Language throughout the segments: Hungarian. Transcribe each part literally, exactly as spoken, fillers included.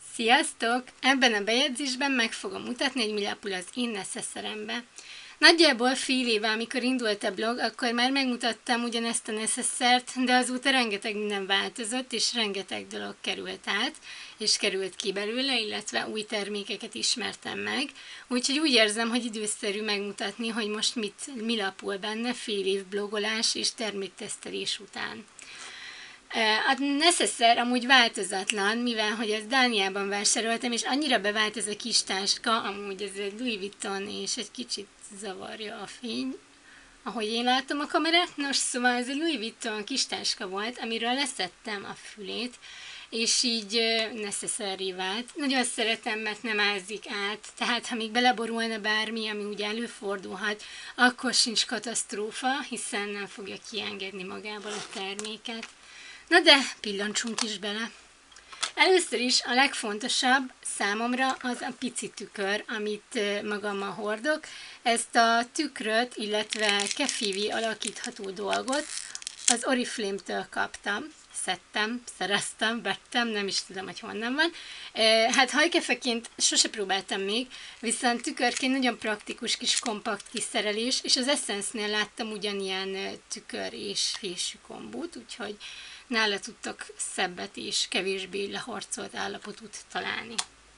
Sziasztok! Ebben a bejegyzésben meg fogom mutatni, hogy mi lapul az én necesszerembe. Nagyjából fél éve, amikor indult a blog, akkor már megmutattam ugyanezt a neceszert, de azóta rengeteg minden változott, és rengeteg dolog került át, és került ki belőle, illetve új termékeket ismertem meg. Úgyhogy úgy érzem, hogy időszerű megmutatni, hogy most mit, mi lapul benne fél év blogolás és terméktesztelés után. A necesszer amúgy változatlan, mivel hogy ezt Dániában vásároltam, és annyira bevált ez a kis táska, amúgy ez egy Louis Vuitton, és egy kicsit zavarja a fény, ahogy én látom a kamerát. Nos, szóval ez egy Louis Vuitton kis táska volt, amiről leszettem a fülét, és így necessary vált. Nagyon szeretem, mert nem ázik át, tehát ha még beleborulna bármi, ami ugye előfordulhat, akkor sincs katasztrófa, hiszen nem fogja kiengedni magából a terméket. Na de pillancsunk is bele. Először is a legfontosabb számomra az a pici tükör, amit magammal hordok. Ezt a tükröt, illetve kefívi alakítható dolgot az Oriflame-től kaptam. Szedtem, szereztem, vettem, nem is tudom, hogy honnan van. Hát hajkefeként sose próbáltam még, viszont tükörként nagyon praktikus kis kompakt kiszerelés, és az Essence-nél láttam ugyanilyen tükör és fésű kombót, úgyhogy nála tudtak szebbet és kevésbé leharcolt állapotút találni.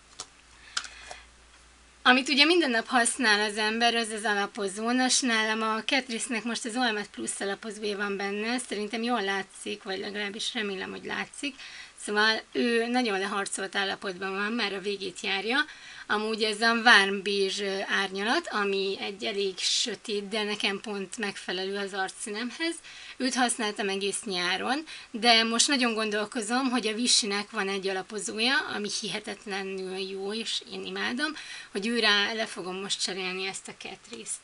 Amit ugye minden nap használ az ember, az az alapozó. Nos, nálam a Catrice-nek most az All Matte Plus alapozója van benne, szerintem jól látszik, vagy legalábbis remélem, hogy látszik. Szóval ő nagyon leharcolt állapotban van, már a végét járja. Amúgy ez a warm beige árnyalat, ami egy elég sötét, de nekem pont megfelelő az arcszínemhez. Őt használtam egész nyáron, de most nagyon gondolkozom, hogy a Vichy-nek van egy alapozója, ami hihetetlenül jó, és én imádom, hogy őrá le fogom most cserélni ezt a Catrice-t.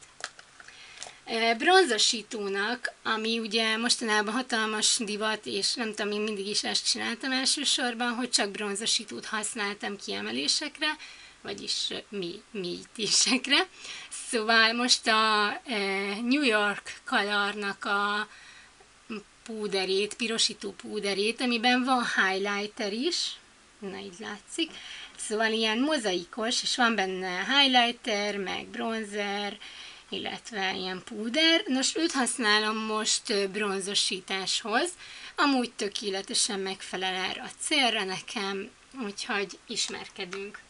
Bronzosítónak, ami ugye mostanában hatalmas divat, és nem tudom, én mindig is ezt csináltam elsősorban, hogy csak bronzosítót használtam kiemelésekre, vagyis mi, mélyítésekre. Szóval most a e, New York Colornak a púderét, pirosító púderét, amiben van highlighter is, na így látszik, szóval ilyen mozaikos, és van benne highlighter, meg bronzer, illetve ilyen púder. Nos, őt használom most bronzosításhoz, amúgy tökéletesen megfelel erre a célra nekem, úgyhogy ismerkedünk.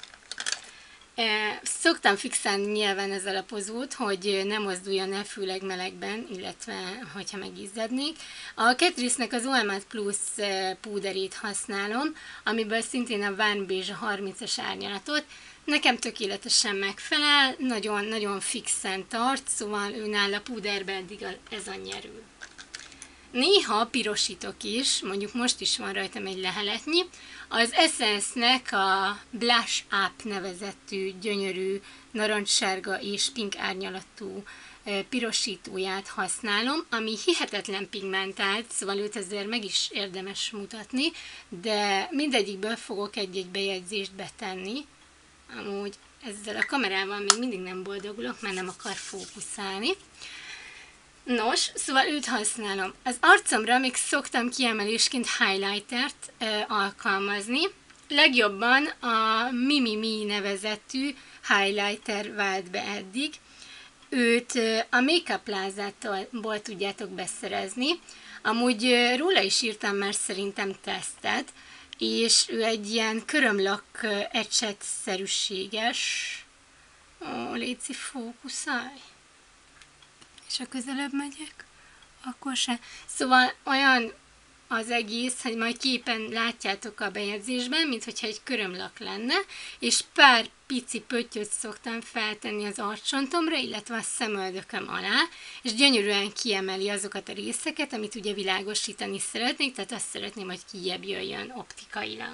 Szoktam fixálni nyilván ez alapozót, hogy ne mozduljon el főleg melegben, illetve hogyha megizzadnék. A Catrice-nek az All Matte Plus púderét használom, amiből szintén a Warm Beige a harmincas árnyalatot. Nekem tökéletesen megfelel, nagyon-nagyon fixen tart, szóval őnáll a púderben eddig ez a nyerő. Néha pirosítok is, mondjuk most is van rajtam egy leheletnyi. Az Essence-nek a Blush Up nevezetű, gyönyörű, narancssárga és pink árnyalatú pirosítóját használom, ami hihetetlen pigmentált, szóval őt ezért meg is érdemes mutatni, de mindegyikből fogok egy-egy bejegyzést betenni. Amúgy ezzel a kamerával még mindig nem boldogulok, mert nem akar fókuszálni. Nos, szóval őt használom. Az arcomra még szoktam kiemelésként highlightert e, alkalmazni. Legjobban a Mimimi nevezetű highlighter vált be eddig. Őt a Makeup Plaza-ból tudjátok beszerezni. Amúgy e, róla is írtam már szerintem tesztet, és ő egy ilyen körömlak ecsetszerűséges. Ó, léci, fókuszálj! És ha közelebb megyek, akkor se. Szóval olyan az egész, hogy majd képen látjátok a bejegyzésben, mint hogyha egy körömlak lenne, és pár pici pöttyöt szoktam feltenni az arccsontomra, illetve a szemöldököm alá, és gyönyörűen kiemeli azokat a részeket, amit ugye világosítani szeretnék, tehát azt szeretném, hogy kijebb jöjjön optikailag.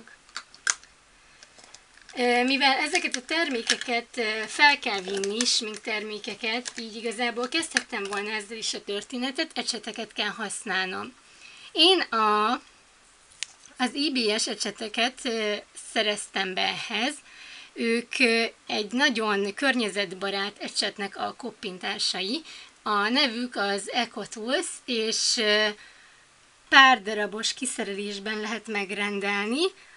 Mivel ezeket a termékeket fel kell vinni, smink termékeket, így igazából kezdhettem volna ezzel is a történetet, ecseteket kell használnom. Én a, az i bé es ecseteket szereztem be ehhez, ők egy nagyon környezetbarát ecsetnek a koppintásai. A nevük az EcoTools, és pár darabos kiszerelésben lehet megrendelni.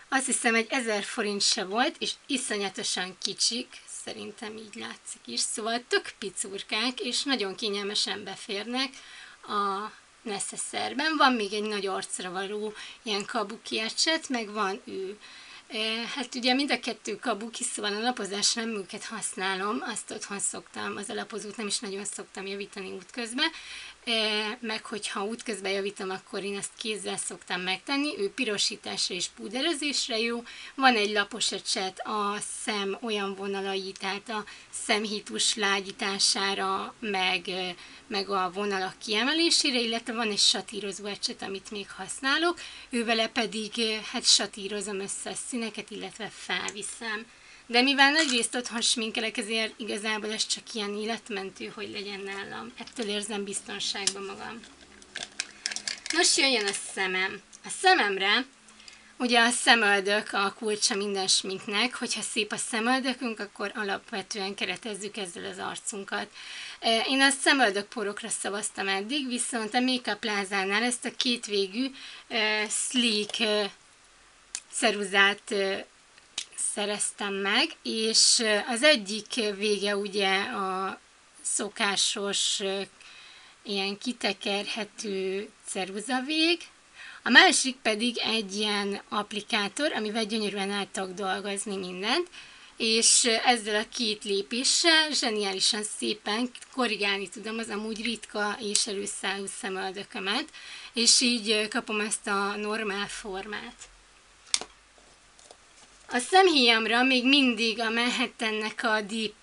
azt hiszem egy ezer forint se volt, és iszonyatosan kicsik, szerintem így látszik is, szóval tök picurkák, és nagyon kényelmesen beférnek a neszeszerben. Van még egy nagy arcra való ilyen kabuki ecset, meg van ő. Hát ugye mind a kettő kabuki, szóval a lapozásra nem őket használom, azt otthon szoktam, az alapozót nem is nagyon szoktam javítani útközben, meg hogyha útközben javítom, akkor én ezt kézzel szoktam megtenni, ő pirosításra és púderezésre jó, van egy lapos ecset a szem olyan vonalai, tehát a szemhítus lágyítására, meg, meg a vonalak kiemelésére, illetve van egy satírozó ecset, amit még használok, ővele pedig hát satírozom össze a színeket, illetve felviszem. De mivel nagyrészt otthon sminkelek, ezért igazából ez csak ilyen életmentő, hogy legyen nálam. Ettől érzem biztonságban magam. Nos, jöjjön a szemem. A szememre, ugye a szemöldök a kulcsa minden sminknek, hogyha szép a szemöldökünk, akkor alapvetően keretezzük ezzel az arcunkat. Én a szemöldök porokra szavaztam eddig, viszont a Make Up Plaza-nál ezt a kétvégű uh, sleek uh, ceruzát uh, szereztem meg, és az egyik vége ugye a szokásos ilyen kitekerhető ceruzavég, a másik pedig egy ilyen applikátor, amivel gyönyörűen el tudok dolgozni mindent, és ezzel a két lépéssel zseniálisan szépen korrigálni tudom az amúgy ritka és erőszállú szemöldökömet, és így kapom ezt a normál formát. A szemhéjamra még mindig a Manhattannek a Deep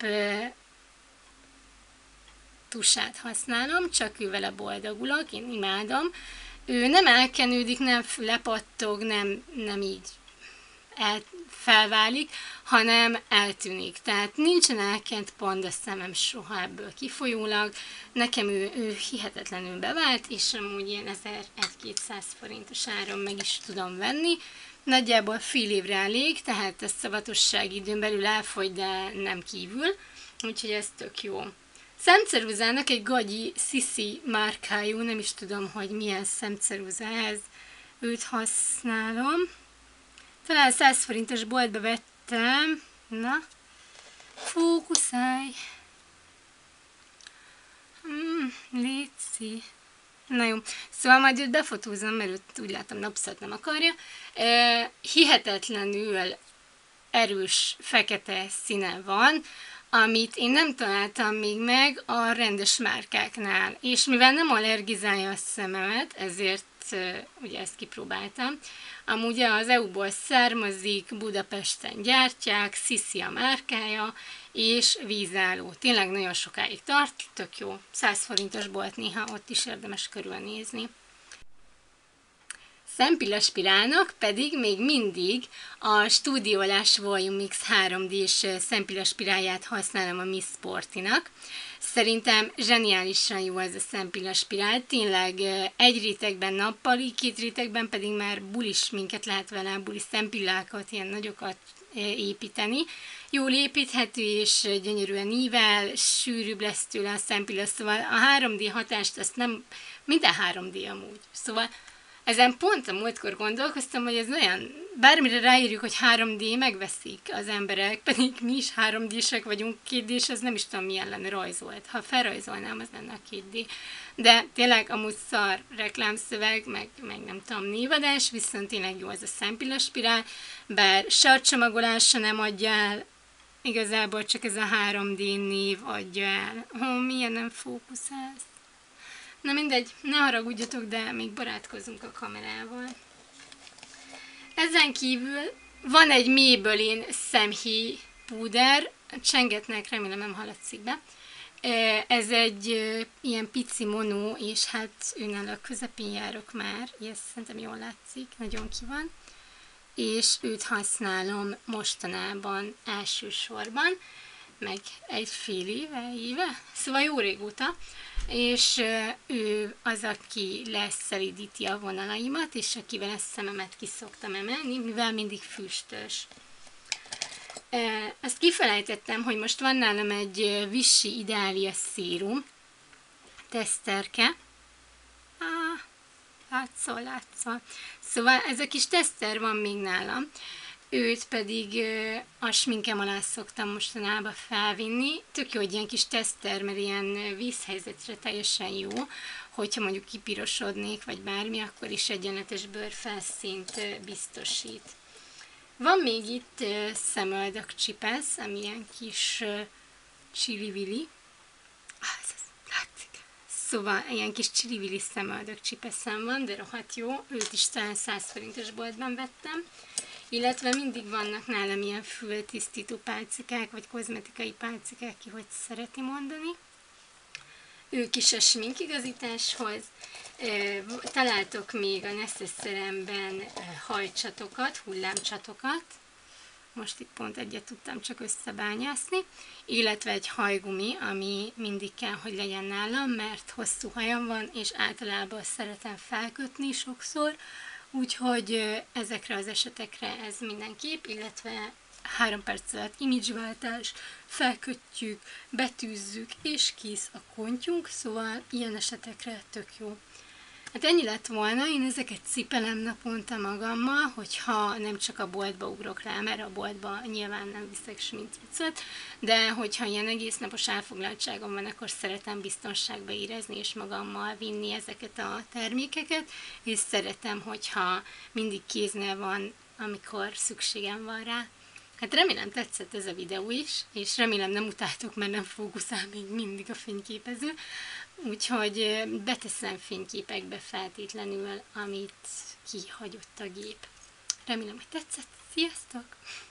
tusát használom, csak ő vele boldogulok, én imádom. Ő nem elkenődik, nem lepattog, nem, nem így el, felválik, hanem eltűnik. Tehát nincsen elkent pont a szemem soha ebből kifolyólag. Nekem ő, ő hihetetlenül bevált, és amúgy ilyen ezer-kétszáz forintos áron meg is tudom venni. Nagyjából fél évre elég, tehát a szavatosság időn belül elfogy, de nem kívül, úgyhogy ez tök jó. Szemceruzának egy gagyi Sisi márkájú, nem is tudom, hogy milyen szemceruza ez, őt használom. Talán száz forintos boltba vettem, na, fókuszálj, mm, léci. Na jó, szóval majd őt befotózom, mert őt úgy látom napszat nem akarja. E, hihetetlenül erős fekete színe van, amit én nem találtam még meg a rendes márkáknál. És mivel nem allergizálja a szememet, ezért e, ugye ezt kipróbáltam. Amúgy az é u-ból származik, Budapesten gyártják, Sisi a márkája, és vízálló. Tényleg nagyon sokáig tart, tök jó. száz forintos bolt néha, ott is érdemes körülnézni. Szempillespirálnak pedig még mindig a Studio Lash Volume Mix három dés szempillespirálját használom a Miss Sportinak. Szerintem zseniálisan jó ez a szempillespirál, tényleg egy rétegben nappali, két rétegben pedig már bulis minket lehet vele, bulis szempillákat, ilyen nagyokat építeni. Jól építhető és gyönyörűen ível, sűrűbb lesz tőle a szempilla, szóval a három dé hatást azt nem, minden három dé amúgy. Szóval ezen pont a múltkor gondolkoztam, hogy ez olyan, bármire ráírjuk, hogy három dé, megveszik az emberek, pedig mi is három dések vagyunk, két dés, az nem is tudom milyen lenne rajzolt. Ha felrajzolnám, az lenne a két dé. De tényleg amúgy szar reklámszöveg, meg, meg nem tudom névadás, viszont tényleg jó ez a szempillespirál, bár sarcsomagolása nem adja el, igazából csak ez a három dé név adja el. Ó, milyen nem fókuszálsz. Na mindegy, ne haragudjatok, de még barátkozunk a kamerával. Ezen kívül van egy Maybelline szemhéj púder, csengetnek, remélem nem hallatszik be. Ez egy ilyen pici monó, és hát önnel a közepén járok már, és szerintem jól látszik, nagyon ki van. És őt használom mostanában elsősorban, meg egy fél éve, éve, szóval jó régóta, és ő az, aki leszelidíti a vonalaimat, és akivel a szememet ki szoktam emelni, mivel mindig füstös. Azt kifelejtettem, hogy most van nálam egy Vichy Idealia szérum, teszterke. Ah, látszol, látszol. Szóval ez a kis teszter van még nálam. őt pedig a sminkem alá szoktam mostanában felvinni. Tök jó, hogy ilyen kis teszter, mert ilyen vízhelyzetre teljesen jó, hogyha mondjuk kipirosodnék, vagy bármi, akkor is egyenletes bőrfelszínt biztosít. Van még itt szemöldök csipesz, ami ilyen kis csili-vili. Ah, ez az, látszik. Szóval ilyen kis csili-vili szemöldök csipeszem van, de rohadt jó. Őt is talán száz forintos boltban vettem. Illetve mindig vannak nálam ilyen fültisztító pálcikák, vagy kozmetikai pálcikák, ki hogy szereti mondani. Ők is a sminkigazításhoz. Találtok még a Necessaire-ben hajcsatokat, hullámcsatokat. Most itt pont egyet tudtam csak összebányászni. Illetve egy hajgumi, ami mindig kell, hogy legyen nálam, mert hosszú hajam van, és általában szeretem felkötni sokszor. Úgyhogy ezekre az esetekre ez mindenképp, illetve három perc alatt imidzsváltás, felkötjük, betűzzük, és kész a kontyunk, szóval ilyen esetekre tök jó. Hát ennyi lett volna, én ezeket cipelem naponta magammal, hogyha nem csak a boltba ugrok rá, mert a boltba nyilván nem viszek sminkcuccot, de hogyha ilyen egész napos elfoglaltságom van, akkor szeretem biztonságba érezni és magammal vinni ezeket a termékeket, és szeretem, hogyha mindig kéznél van, amikor szükségem van rá. Hát remélem tetszett ez a videó is, és remélem nem utáltok, mert nem fókuszál még mindig a fényképező. Úgyhogy beteszem fényképekbe feltétlenül, amit kihagyott a gép. Remélem, hogy tetszett. Sziasztok!